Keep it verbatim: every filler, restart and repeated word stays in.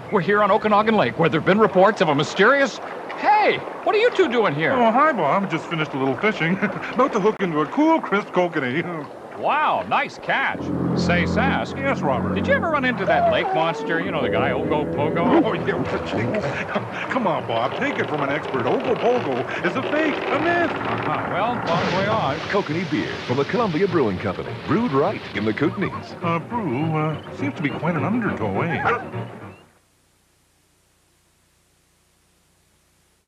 We're here on Okanagan Lake, where there have been reports of a mysterious... Hey, what are you two doing here? Oh, hi, Bob. Just finished a little fishing. About to hook into a cool, crisp kokanee. Wow, nice catch. Say, Sasq. Yes, Robert. Did you ever run into that lake monster? You know, the guy, Ogo Pogo? Oh, yeah. Come on, Bob. Take it from an expert. Ogo Pogo is a fake, a myth. Uh-huh. Well, bon voyage. Kokanee beer from the Columbia Brewing Company. Brewed right in the Kokanees. Uh, Brew, uh, seems to be quite an undertow, eh?